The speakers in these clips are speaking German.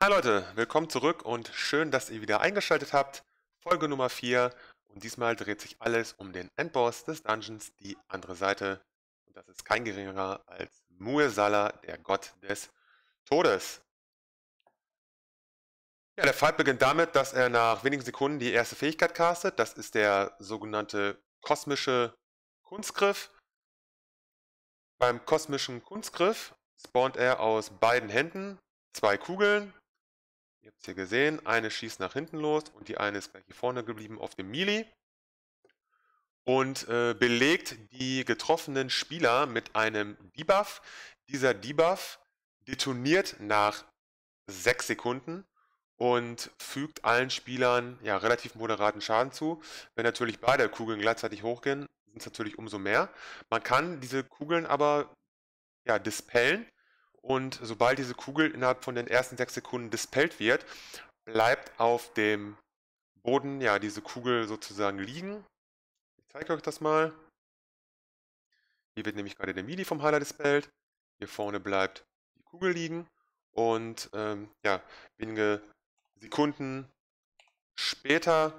Hi Leute, willkommen zurück und schön, dass ihr wieder eingeschaltet habt. Folge Nummer 4 und diesmal dreht sich alles um den Endboss des Dungeons, die andere Seite. Und das ist kein geringerer als Muersala, der Gott des Todes. Ja, der Fight beginnt damit, dass er nach wenigen Sekunden die erste Fähigkeit castet. Das ist der sogenannte kosmische Kunstgriff. Beim kosmischen Kunstgriff spawnt er aus beiden Händen zwei Kugeln. Ihr habt es hier gesehen, eine schießt nach hinten los und die eine ist gleich hier vorne geblieben auf dem Melee und belegt die getroffenen Spieler mit einem Debuff. Dieser Debuff detoniert nach 6 Sekunden und fügt allen Spielern ja, relativ moderaten Schaden zu. Wenn natürlich beide Kugeln gleichzeitig hochgehen, sind es natürlich umso mehr. Man kann diese Kugeln aber ja, dispellen und sobald diese Kugel innerhalb von den ersten 6 Sekunden dispellt wird, bleibt auf dem Boden ja diese Kugel sozusagen liegen. Ich zeige euch das mal. Hier wird nämlich gerade der Melee vom Heiler dispellt. Hier vorne bleibt die Kugel liegen und ja, wenige Sekunden später,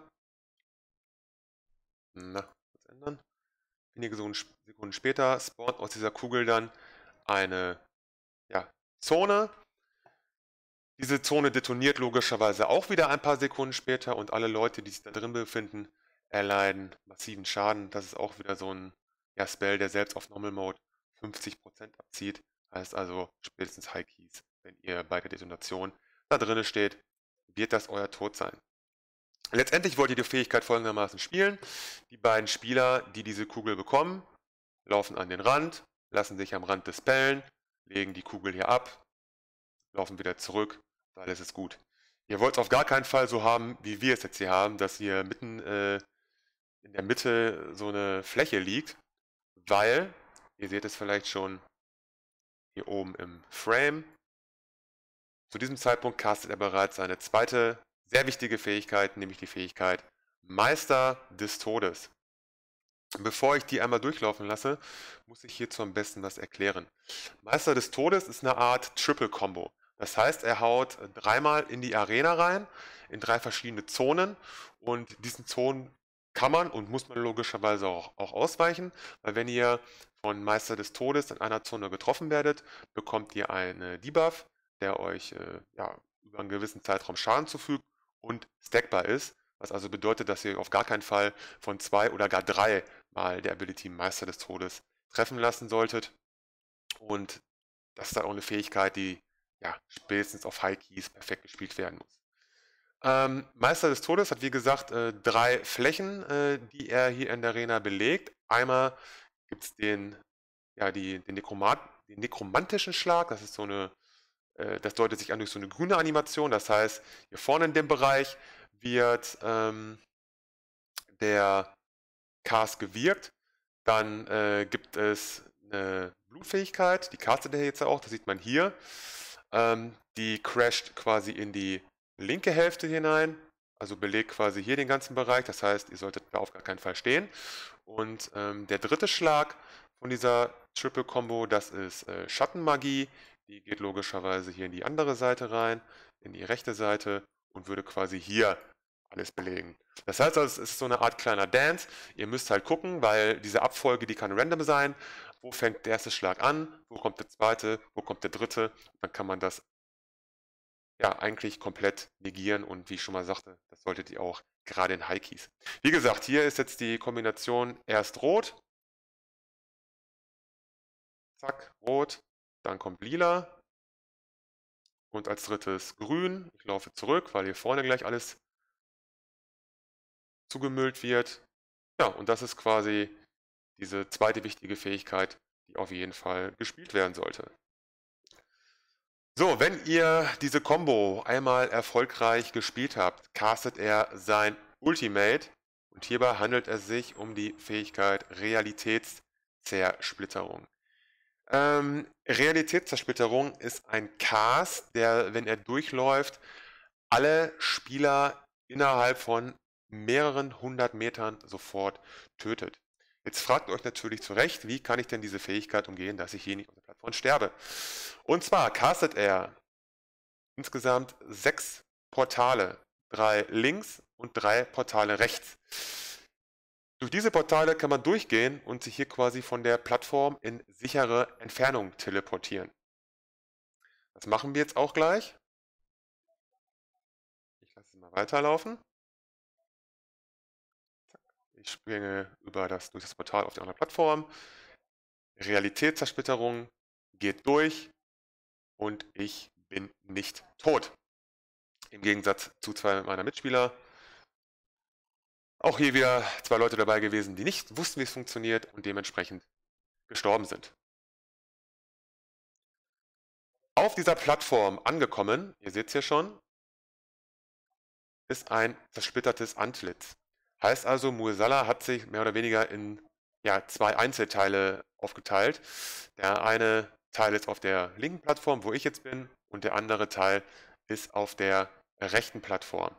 kurz ändern. Wenige Sekunden später spawnt aus dieser Kugel dann eine ja, Zone. Diese Zone detoniert logischerweise auch wieder ein paar Sekunden später und alle Leute, die sich da drin befinden, erleiden massiven Schaden. Das ist auch wieder so ein ja, Spell, der selbst auf Normal Mode 50% abzieht. Heißt also spätestens High Keys, wenn ihr bei der Detonation da drin steht, wird das euer Tod sein. Letztendlich wollt ihr die Fähigkeit folgendermaßen spielen. Die beiden Spieler, die diese Kugel bekommen, laufen an den Rand, lassen sich am Rand dispellen, legen die Kugel hier ab, laufen wieder zurück, alles ist gut. Ihr wollt es auf gar keinen Fall so haben, wie wir es jetzt hier haben, dass hier mitten in der Mitte so eine Fläche liegt, weil, ihr seht es vielleicht schon hier oben im Frame, zu diesem Zeitpunkt castet er bereits seine zweite, sehr wichtige Fähigkeit, nämlich die Fähigkeit Meister des Todes. Bevor ich die einmal durchlaufen lasse, muss ich hierzu am besten was erklären. Meister des Todes ist eine Art Triple-Combo. Das heißt, er haut dreimal in die Arena rein, in 3 verschiedene Zonen und diesen Zonen kann man und muss man logischerweise auch ausweichen, weil wenn ihr von Meister des Todes in einer Zone getroffen werdet, bekommt ihr einen Debuff, der euch ja, über einen gewissen Zeitraum Schaden zufügt und stackbar ist, was also bedeutet, dass ihr auf gar keinen Fall von 2 oder gar 3 Mal der Ability Meister des Todes treffen lassen solltet. Und das ist dann auch eine Fähigkeit, die ja, spätestens auf High Keys perfekt gespielt werden muss. Meister des Todes hat wie gesagt 3 Flächen, die er hier in der Arena belegt. Einmal gibt es ja, den nekromantischen Schlag, das ist so eine, das deutet sich an durch so eine grüne Animation. Das heißt, hier vorne in dem Bereich wird der Cast gewirkt. Dann gibt es eine Blutfähigkeit, die castet er jetzt auch, das sieht man hier. Die crasht quasi in die linke Hälfte hinein, also belegt quasi hier den ganzen Bereich. Das heißt, ihr solltet da auf gar keinen Fall stehen. Und der dritte Schlag von dieser Triple Combo, das ist Schattenmagie. Die geht logischerweise hier in die andere Seite rein, in die rechte Seite und würde quasi hier alles belegen. Das heißt also, es ist so eine Art kleiner Dance. Ihr müsst halt gucken, weil diese Abfolge, die kann random sein. Wo fängt der erste Schlag an? Wo kommt der zweite? Wo kommt der dritte? Dann kann man das ja eigentlich komplett negieren und wie ich schon mal sagte, das solltet ihr auch gerade in High Keys. Wie gesagt, hier ist jetzt die Kombination erst rot, zack, rot, dann kommt lila und als drittes grün. Ich laufe zurück, weil hier vorne gleich alles zugemüllt wird. Ja, und das ist quasi diese zweite wichtige Fähigkeit, die auf jeden Fall gespielt werden sollte. So, wenn ihr diese Combo einmal erfolgreich gespielt habt, castet er sein Ultimate und hierbei handelt es sich um die Fähigkeit Realitätszersplitterung. Realitätszersplitterung ist ein Cast, der, wenn er durchläuft, alle Spieler innerhalb von mehreren 100 Metern sofort tötet. Jetzt fragt ihr euch natürlich zu Recht, wie kann ich denn diese Fähigkeit umgehen, dass ich hier nicht auf der Plattform sterbe? Und zwar castet er insgesamt 6 Portale, 3 links und 3 Portale rechts. Durch diese Portale kann man durchgehen und sich hier quasi von der Plattform in sichere Entfernung teleportieren. Das machen wir jetzt auch gleich. Ich lasse es mal weiterlaufen. Ich springe durch das Portal auf die andere Plattform. Realitätszersplitterung geht durch und ich bin nicht tot. Im Gegensatz zu 2 meiner Mitspieler. Auch hier wieder 2 Leute dabei gewesen, die nicht wussten, wie es funktioniert und dementsprechend gestorben sind. Auf dieser Plattform angekommen, ihr seht es hier schon, ist ein zersplittertes Antlitz. Heißt also, Mursala hat sich mehr oder weniger in 2 Einzelteile aufgeteilt. Der eine Teil ist auf der linken Plattform, wo ich jetzt bin, und der andere Teil ist auf der rechten Plattform.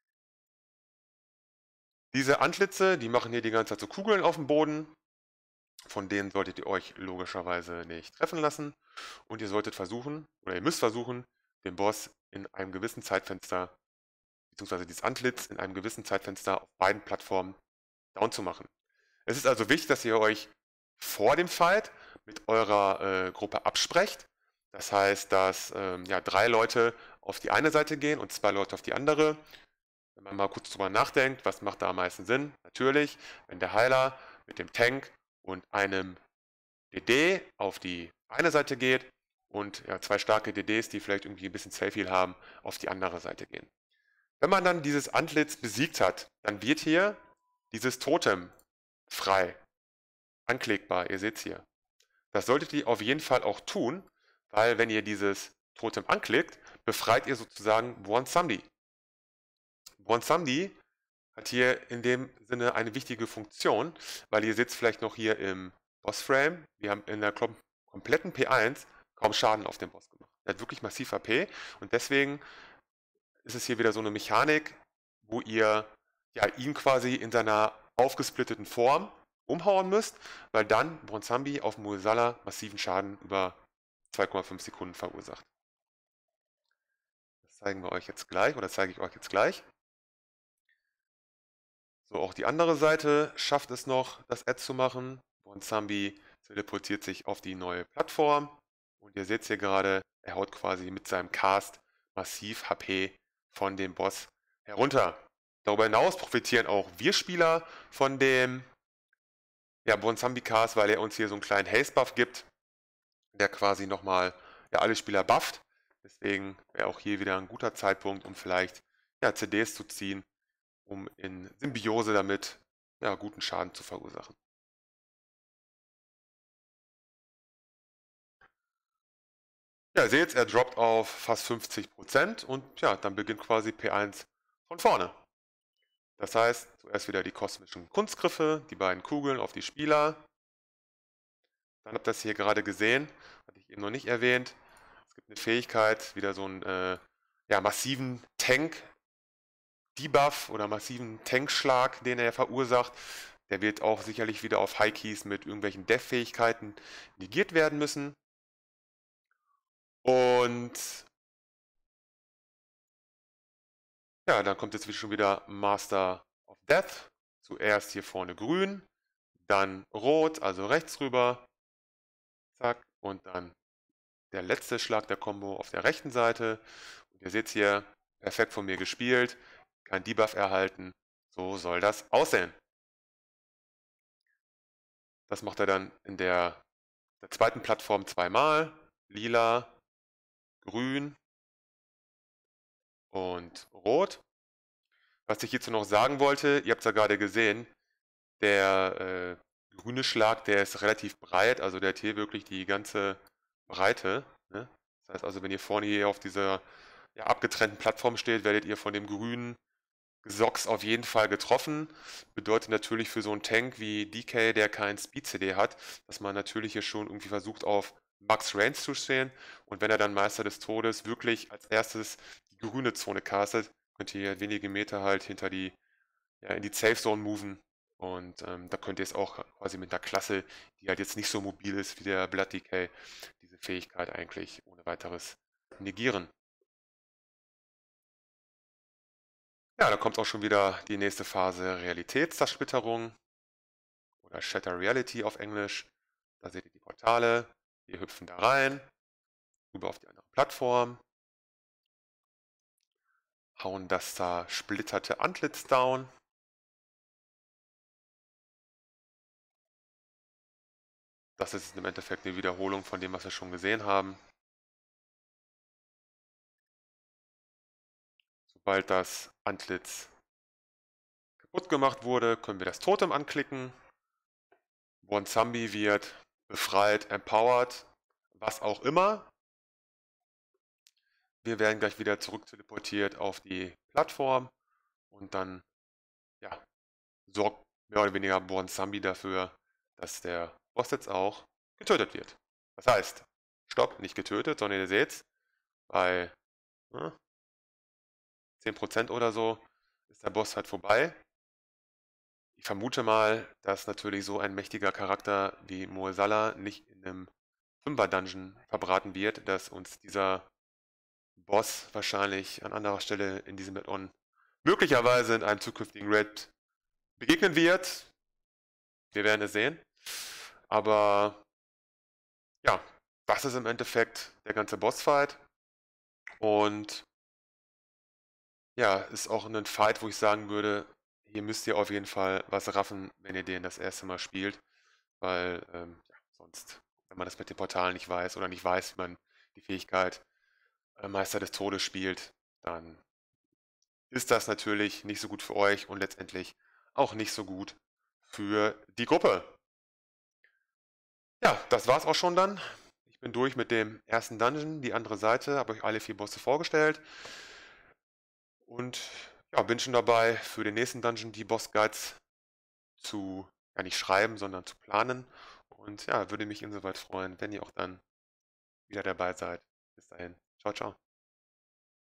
Diese Antlitze, die machen hier die ganze Zeit so Kugeln auf dem Boden. Von denen solltet ihr euch logischerweise nicht treffen lassen. Und ihr solltet versuchen, oder ihr müsst versuchen, den Boss in einem gewissen Zeitfenster, beziehungsweise dieses Antlitz in einem gewissen Zeitfenster auf beiden Plattformen down zu machen. Es ist also wichtig, dass ihr euch vor dem Fight mit eurer Gruppe absprecht. Das heißt, dass 3 Leute auf die eine Seite gehen und 2 Leute auf die andere. Wenn man mal kurz drüber nachdenkt, was macht da am meisten Sinn? Natürlich, wenn der Heiler mit dem Tank und einem DD auf die eine Seite geht und 2 starke DDs, die vielleicht irgendwie ein bisschen Safe Heal haben, auf die andere Seite gehen. Wenn man dann dieses Antlitz besiegt hat, dann wird hier dieses Totem frei, anklickbar, ihr seht es hier. Das solltet ihr auf jeden Fall auch tun, weil wenn ihr dieses Totem anklickt, befreit ihr sozusagen Bwonsamdi. Bwonsamdi hat hier in dem Sinne eine wichtige Funktion, weil ihr seht es vielleicht noch hier im Bossframe, wir haben in der kompletten P1 kaum Schaden auf den Boss gemacht. Er hat wirklich massiv HP und deswegen ist es hier wieder so eine Mechanik, wo ihr ihn quasi in seiner aufgesplitteten Form umhauen müsst, weil dann Bwonsamdi auf Mursala massiven Schaden über 2,5 Sekunden verursacht. Das zeigen wir euch jetzt gleich, oder zeige ich euch jetzt gleich. So, auch die andere Seite schafft es noch, das Add zu machen. Bwonsamdi teleportiert sich auf die neue Plattform. Und ihr seht es hier gerade, er haut quasi mit seinem Cast massiv HP von dem Boss herunter. Darüber hinaus profitieren auch wir Spieler von dem Bwonsamdi Cast, weil er uns hier so einen kleinen Haste Buff gibt, der quasi nochmal alle Spieler bufft. Deswegen wäre auch hier wieder ein guter Zeitpunkt, um vielleicht CDs zu ziehen, um in Symbiose damit guten Schaden zu verursachen. Ja, ihr seht, er droppt auf fast 50% und dann beginnt quasi P1 von vorne. Das heißt, zuerst wieder die kosmischen Kunstgriffe, die beiden Kugeln auf die Spieler. Dann habt ihr das hier gerade gesehen, hatte ich eben noch nicht erwähnt. Es gibt eine Fähigkeit, wieder so einen massiven Tank-Debuff oder massiven Tankschlag, den er verursacht. Der wird auch sicherlich wieder auf High-Keys mit irgendwelchen Death-Fähigkeiten negiert werden müssen. Und dann kommt jetzt schon wieder Master of Death. Zuerst hier vorne grün, dann rot, also rechts rüber. Zack. Und dann der letzte Schlag der Combo auf der rechten Seite. Und ihr seht hier, perfekt von mir gespielt. Kein Debuff erhalten. So soll das aussehen. Das macht er dann in der zweiten Plattform zweimal. Lila, grün und rot. Was ich hierzu noch sagen wollte, ihr habt es ja gerade gesehen, der grüne Schlag, der ist relativ breit, also der hat hier wirklich die ganze Breite. Ne? Das heißt also, wenn ihr vorne hier auf dieser abgetrennten Plattform steht, werdet ihr von dem grünen Gesocks auf jeden Fall getroffen. Bedeutet natürlich für so einen Tank wie DK, der kein Speed-CD hat, dass man natürlich hier schon irgendwie versucht auf Max Range zu stehen. Und wenn er dann Meister des Todes wirklich als erstes die grüne Zone castet, könnt ihr wenige Meter halt hinter die, in die Safe Zone moven. Und da könnt ihr es auch quasi mit einer Klasse, die halt jetzt nicht so mobil ist wie der Blood DK, diese Fähigkeit eigentlich ohne weiteres negieren. Ja, da kommt auch schon wieder die nächste Phase Realitätszersplitterung oder Shatter Reality auf Englisch. Da seht ihr die Portale, wir hüpfen da rein, rüber auf die andere Plattform, hauen das zersplitterte Antlitz down. Das ist im Endeffekt eine Wiederholung von dem, was wir schon gesehen haben. Sobald das Antlitz kaputt gemacht wurde, können wir das Totem anklicken. Bwonsambi wird befreit, empowered, was auch immer. Wir werden gleich wieder zurück teleportiert auf die Plattform und dann ja, sorgt mehr oder weniger Bwonsambi dafür, dass der Boss jetzt auch getötet wird. Das heißt, stopp, nicht getötet, sondern ihr seht, bei 10% oder so ist der Boss halt vorbei. Ich vermute mal, dass natürlich so ein mächtiger Charakter wie Moesala nicht in einem 5er-Dungeon verbraten wird, dass uns dieser Boss wahrscheinlich an anderer Stelle in diesem Add-on möglicherweise in einem zukünftigen Raid begegnen wird. Wir werden es sehen. Aber ja, das ist im Endeffekt der ganze Bossfight. Und ja, ist auch ein Fight, wo ich sagen würde, hier müsst ihr auf jeden Fall was raffen, wenn ihr den das erste Mal spielt. Weil ja, sonst, wenn man das mit den Portalen nicht weiß oder nicht weiß, wie man die Fähigkeit Meister des Todes spielt, dann ist das natürlich nicht so gut für euch und letztendlich auch nicht so gut für die Gruppe. Ja, das war's auch schon dann. Ich bin durch mit dem ersten Dungeon. Die andere Seite habe euch alle 4 Bosse vorgestellt. Und ja, bin schon dabei, für den nächsten Dungeon die Boss-Guides zu, ja nicht schreiben, sondern zu planen. Und ja, würde mich insoweit freuen, wenn ihr auch dann wieder dabei seid. Bis dahin. Ciao, ciao.